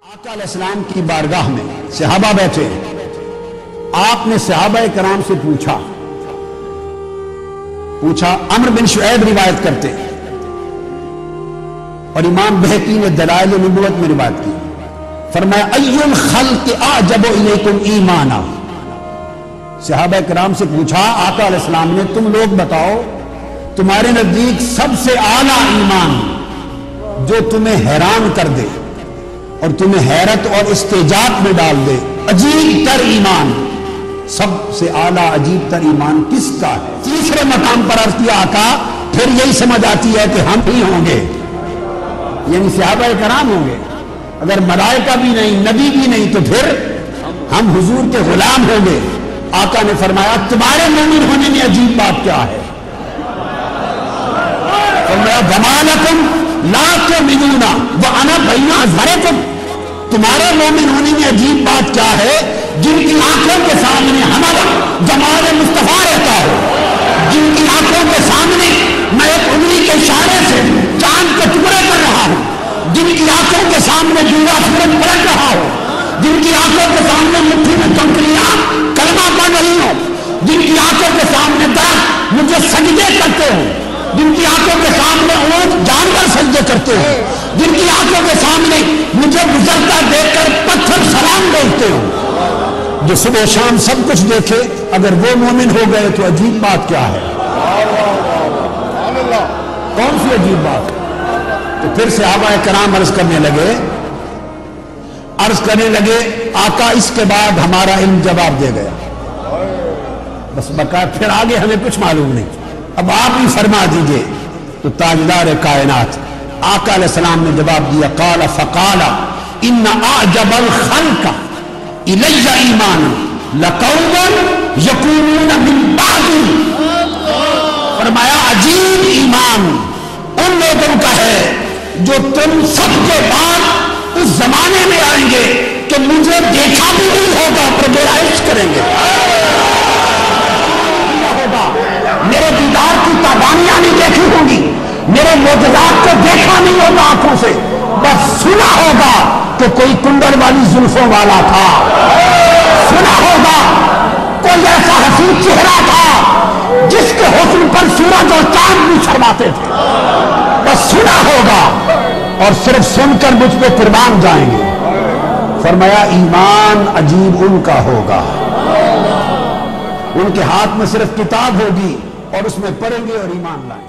آقا علیہ السلام کی بارگاہ میں صحابہ بیٹھے، آپ نے صحابہ کرام سے پوچھا عمرو بن شعیب روایت کرتے اور امام بہقی نے دلائل نبوت میں روایت کی، فرمایا ای الخلق اعجب الیکم ایمانا۔ صحابہ کرام سے پوچھا آقا علیہ السلام نے، تم لوگ بتاؤ تمہارے نزدیک سب سے اعلیٰ ایمان جو تمہیں حیران کر دے اور تمہیں حیرت اور استعجاب میں ڈال دے، عجیب تر ایمان، سب سے اعلیٰ عجیب تر ایمان کس کا ہے؟ تیسرے مقام پر عرض کیا آقا پھر یہی سمجھ آتی ہے کہ ہم ہی ہوں گے، یعنی صحابہ کرام ہوں گے، اگر ملائکہ بھی نہیں نبی بھی نہیں تو پھر ہم حضور کے غلام ہوں گے۔ آقا نے فرمایا تمہارے مومن ہونے میں عجیب بات کیا ہے؟ فرمایا وما لکم لا تؤمنون وانا بین اظہرکم، تمہارے مومن ہونے میں عجیب بات کیا ہے جن کی آنکھوں کے سامنے ہمارا جمال مصطفیٰ رہتا ہو، جن کی آنکھوں کے سامنے میں ایک انگلی کے اشارے سے چاند کے ٹکڑے کر رہا ہوں، جن کی آنکھوں کے سامنے جوڑا سورج پلٹ رہا ہو، جن کی آنکھوں کے سامنے مٹھی میں کنکریاں کلمہ پڑھ رہی ہو، جن کی آنکھوں کے سامنے درخت مجھے سجدے کرتے ہو، جن کی آنکھوں کے سامنے اونٹ جانور سجدے کرتے ہو، جن کی آنکھوں کے سامنے مجھے گزرتا دیکھ کر پتھر سلام بولتے ہو، جو صبح شام سب کچھ دیکھے اگر وہ مومن ہو گئے تو عجیب بات کیا ہے؟ کون سی عجیب بات؟ تو پھر صحابہ کرام عرض کرنے لگے آقا اس کے بعد ہمارا علم جواب دے گیا، بس بقا پھر آگے ہمیں کچھ معلوم نہیں، اب آپ ہی فرما دیجئے۔ تو تاجدار کائنات آقا علیہ السلام نے جواب دیا، قال فقال ان اعجب الخلق الی ایمانا لقوم یکونون من بعد، فرمایا عجیب ایمان ان لوگوں کا ہے جو تم سب کے بعد اس زمانے میں آئیں گے کہ مجھے دیکھا بھی نہیں ہوگا پر میرا عشق کریں گے، میرے دیدار کی تابانیاں نہیں دیکھی ہوں گی، میرے معجزات کو دیکھا نہیں ہوگا آنکھوں سے، بس سنا ہوگا کہ کوئی کنڈل والی زلفوں والا تھا، سنا ہوگا کوئی ایسا حسین چہرہ تھا جس کے حسن پر سورج اور چاند بھی شرماتے تھے، بس سنا ہوگا اور صرف سن کر مجھ پہ قربان جائیں گے۔ فرمایا ایمان عجیب ان کا ہوگا، ان کے ہاتھ میں صرف کتاب ہوگی اور اس میں پڑھیں گے اور ایمان لائیں گے۔